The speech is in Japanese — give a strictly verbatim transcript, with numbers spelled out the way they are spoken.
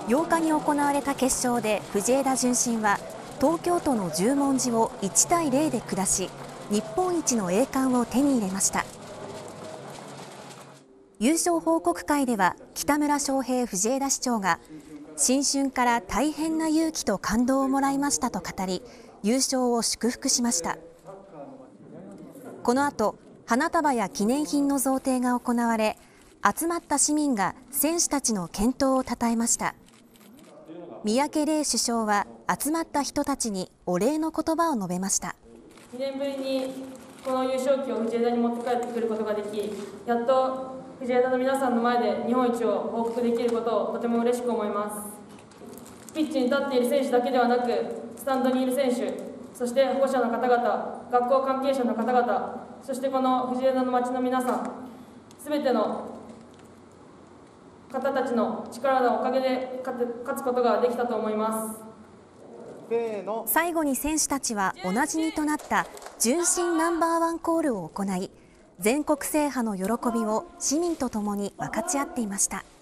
ようかに行われた決勝で藤枝順心は東京都の十文字をいちたいゼロで下し、日本一の栄冠を手に入れました。優勝報告会では北村翔平藤枝市長が新春から大変な勇気と感動をもらいましたと語り、優勝を祝福しました。この後、花束や記念品の贈呈が行われ、集まった市民が選手たちの健闘をたたえました。三宅怜首相は集まった人たちにお礼の言葉を述べました。 にねんぶりにこの優勝旗を藤枝に持って帰ってくることができ、やっと藤枝の皆さんの前で日本一を報告できることをとても嬉しく思います。ピッチに立っている選手だけではなく、スタンドにいる選手、そして保護者の方々、学校関係者の方々、そしてこの藤枝の町の皆さん、すべての方たちの力のおかげで勝つことができたと思います。 最後に選手たちはおなじみとなった純真ナンバーワンコールを行い、全国制覇の喜びを市民とともに分かち合っていました。